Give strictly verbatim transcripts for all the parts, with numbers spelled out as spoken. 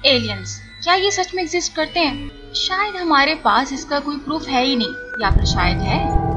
Aliens, क्या ये सच में एग्जिस्ट करते हैं? शायद हमारे पास इसका कोई प्रूफ है ही नहीं, या फिर शायद है।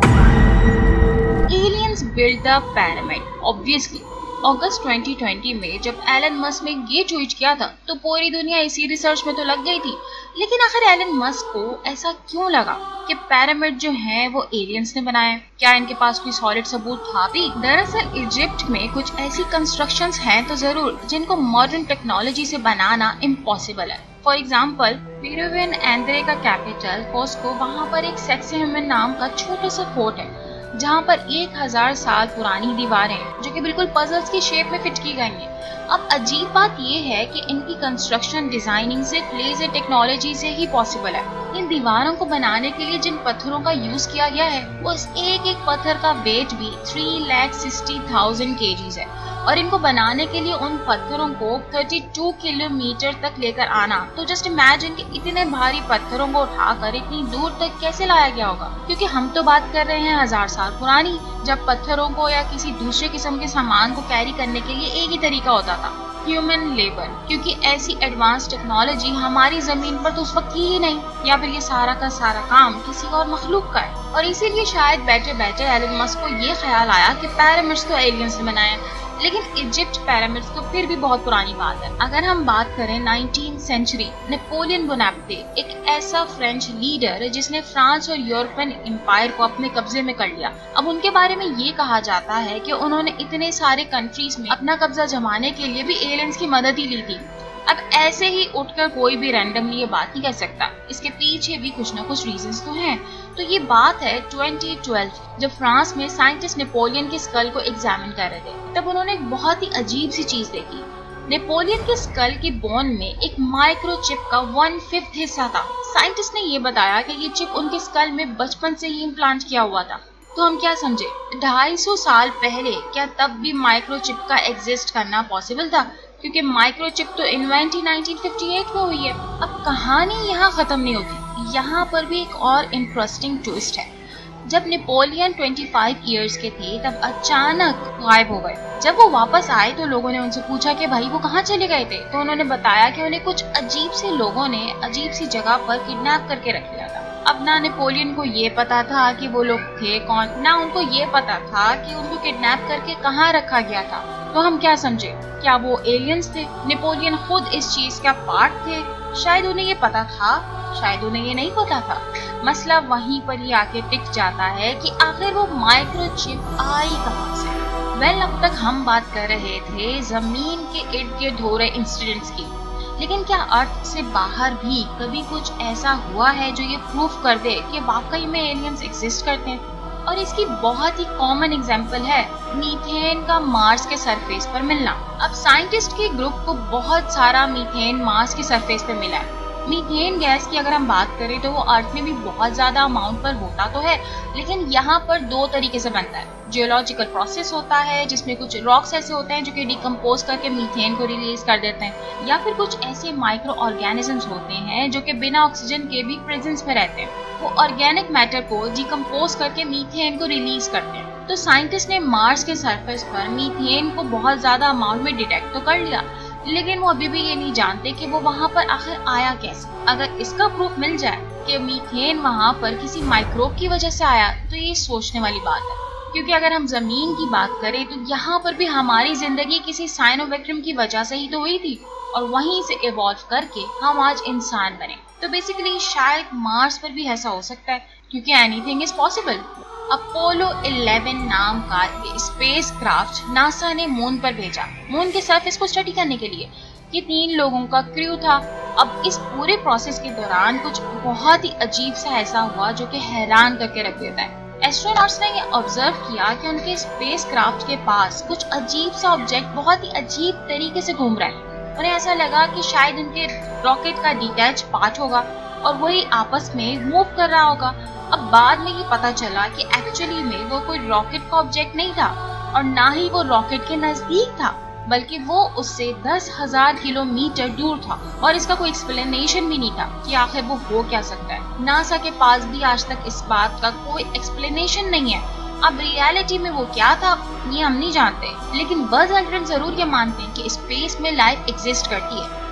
Aliens build the pyramid. Obviously अगस्त ट्वेंटी ट्वेंटी में जब एलन मस्क ने ये ट्वीट किया था तो पूरी दुनिया इसी रिसर्च में तो लग गई थी। लेकिन आखिर एलन मस्क को ऐसा क्यों लगा कि पिरामिड जो है वो एलियंस ने बनाया? क्या इनके पास कोई सॉलिड सबूत था भी? दरअसल इजिप्ट में कुछ ऐसी कंस्ट्रक्शंस हैं तो जरूर जिनको मॉडर्न टेक्नोलॉजी से बनाना इम्पॉसिबल है। फॉर एग्जाम्पल पेरुवियन एंड्रे का कैपिटल कोस्को, वहाँ पर एक सेक्सिहमेन नाम का छोटा सा फोर्ट है जहाँ पर एक हजार साल पुरानी दीवारें जो कि बिल्कुल पजल्स की शेप में फिट की गई हैं। अब अजीब बात यह है कि इनकी कंस्ट्रक्शन डिजाइनिंग सिर्फ लेजर टेक्नोलॉजी से ही पॉसिबल है। इन दीवारों को बनाने के लिए जिन पत्थरों का यूज किया गया है वो इस एक एक पत्थर का वेट भी three lakh sixty thousand kgs है, और इनको बनाने के लिए उन पत्थरों को थर्टी टू किलोमीटर तक लेकर आना। तो जस्ट इमेजिन कि इतने भारी पत्थरों को उठाकर इतनी दूर तक कैसे लाया गया होगा, क्योंकि हम तो बात कर रहे हैं हजार साल पुरानी, जब पत्थरों को या किसी दूसरे किस्म के सामान को कैरी करने के लिए एक ही तरीका होता था, ह्यूमन लेबर। क्योंकि ऐसी एडवांस टेक्नोलॉजी हमारी जमीन पर तो उस वक्त थी ही नहीं, या फिर ये सारा का सारा काम किसी और मखलूक का है। और इसीलिए शायद बैठे बैठे एलन मस्क को ये ख्याल आया कि पिरामिड्स तो एलियंस ने बनाए। लेकिन इजिप्ट पिरामिड्स तो फिर भी बहुत पुरानी बात है। अगर हम बात करें नाइनटीन सेंचुरी, नेपोलियन बोनापार्टे एक ऐसा फ्रेंच लीडर जिसने फ्रांस और यूरोपियन एम्पायर को अपने कब्जे में कर लिया। अब उनके बारे में ये कहा जाता है कि उन्होंने इतने सारे कंट्रीज में अपना कब्जा जमाने के लिए भी एलियंस की मदद ही ली थी। अब ऐसे ही उठकर कोई भी रैंडमली ये बात नहीं कर सकता, इसके पीछे भी कुछ ना कुछ रीजंस तो हैं। तो ये बात है ट्वेंटी ट्वेल्व, जब फ्रांस में साइंटिस्ट नेपोलियन के स्कल को एग्जामिन कर रहे थे, तब उन्होंने एक बहुत ही अजीब सी चीज देखी। नेपोलियन के स्कल की बोन में एक माइक्रोचिप का वन फिफ्थ हिस्सा था। साइंटिस्ट ने ये बताया कि ये चिप उनके स्कल में बचपन से ही इम्प्लांट किया हुआ था। तो हम क्या समझे, ढाई सौ साल पहले क्या तब भी माइक्रोचिप का एग्जिस्ट करना पॉसिबल था? क्योंकि माइक्रोचिप तो इन्वेंट ही नाइनटीन फिफ्टी एट में हुई है। अब कहानी यहाँ खत्म नहीं होती, यहाँ पर भी एक और इंटरेस्टिंग ट्विस्ट है। जब नेपोलियन पच्चीस इयर्स के थे तब अचानक गायब हो गए। जब वो वापस आए तो लोगों ने उनसे पूछा कि भाई वो कहाँ चले गए थे, तो उन्होंने बताया कि उन्हें कुछ अजीब से लोगों ने अजीब सी जगह पर किडनैप करके रख लिया था। अब ना नेपोलियन को ये पता था कि वो लोग थे कौन, ना उनको ये पता था कि उनको किडनैप करके कहाँ रखा गया था। तो हम क्या समझे, क्या वो एलियंस थे? नेपोलियन खुद इस चीज का पार्ट थे? शायद उन्हें ये पता था, शायद उन्हें ये नहीं पता था। मसला वहीं पर ही आके टिक जाता है कि आखिर वो माइक्रोचिप आई कहां से? वेल, अब तक हम बात कर रहे थे जमीन के इर्द गिर्द हो रहे इंसिडेंट्स की, लेकिन क्या अर्थ से बाहर भी कभी कुछ ऐसा हुआ है जो ये प्रूफ कर दे कि वाकई में एलियंस एग्जिस्ट करते हैं? और इसकी बहुत ही कॉमन एग्जांपल है मीथेन का मार्स के सरफेस पर मिलना। अब साइंटिस्ट के ग्रुप को बहुत सारा मीथेन मार्स के सरफेस पे मिला है। मीथेन गैस की अगर हम बात करें तो वो अर्थ में भी बहुत ज्यादा अमाउंट पर होता तो है, लेकिन यहाँ पर दो तरीके से बनता है। जियोलॉजिकल प्रोसेस होता है जिसमें कुछ रॉक्स ऐसे होते हैं जो कि डिकम्पोज करके मीथेन को रिलीज कर देते हैं, या फिर कुछ ऐसे माइक्रो ऑर्गेनिजम्स होते हैं जो कि बिना ऑक्सीजन के भी प्रेजेंस में रहते हैं। वो ऑर्गेनिक मैटर को डिकम्पोज करके मीथेन को रिलीज करते हैं। तो साइंटिस्ट ने मार्स के सरफेस पर मीथेन को बहुत ज्यादा अमाउंट में डिटेक्ट तो कर लिया, लेकिन वो अभी भी ये नहीं जानते कि वो वहाँ पर आखिर आया कैसे। अगर इसका प्रूफ मिल जाए कि मीथेन वहाँ पर किसी माइक्रोब की वजह से आया तो ये सोचने वाली बात है। क्योंकि अगर हम जमीन की बात करें तो यहाँ पर भी हमारी जिंदगी किसी साइनोबैक्टीरियम की वजह से ही तो हुई थी, और वहीं से इवॉल्व करके हम आज इंसान बने। तो बेसिकली शायद मार्स पर भी ऐसा हो सकता है, क्योंकि anything is possible. Apollo eleven नाम का स्पेस क्राफ्ट नासा ने मून पर भेजा, मून के सरफेस को स्टडी करने के लिए। ये तीन लोगों का क्रू था। अब इस पूरे प्रोसेस के दौरान कुछ बहुत ही अजीब सा ऐसा हुआ जो कि हैरान करके रख देता है। एस्ट्रोनॉट्स ने ये ऑब्जर्व किया कि उनके स्पेस क्राफ्ट के पास कुछ अजीब सा ऑब्जेक्ट बहुत ही अजीब तरीके से घूम रहा है। उन्हें ऐसा लगा कि शायद उनके रॉकेट का डिटैच पार्ट होगा और वही आपस में मूव कर रहा होगा। अब बाद में ये पता चला कि एक्चुअली में वो कोई रॉकेट का ऑब्जेक्ट नहीं था, और ना ही वो रॉकेट के नजदीक था, बल्कि वो उससे दस हजार किलोमीटर दूर था। और इसका कोई एक्सप्लेनेशन भी नहीं था कि आखिर वो हो क्या सकता है। नासा के पास भी आज तक इस बात का कोई एक्सप्लेनेशन नहीं है। अब रियलिटी में वो क्या था ये हम नहीं जानते, लेकिन बज़ एल्ड्रिन जरूर ये मानते हैं कि स्पेस में लाइफ एग्जिस्ट करती है।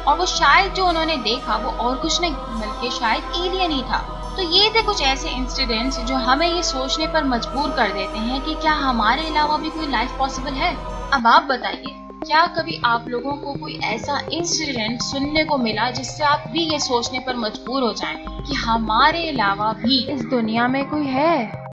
और वो शायद जो उन्होंने देखा वो और कुछ नहीं बल्कि शायद एलियन ही था। तो ये थे कुछ ऐसे इंसिडेंट्स जो हमें ये सोचने पर मजबूर कर देते हैं कि क्या हमारे अलावा भी कोई लाइफ पॉसिबल है। अब आप बताइए, क्या कभी आप लोगों को कोई ऐसा इंसिडेंट सुनने को मिला जिससे आप भी ये सोचने पर मजबूर हो जाएं कि हमारे अलावा भी इस दुनिया में कोई है।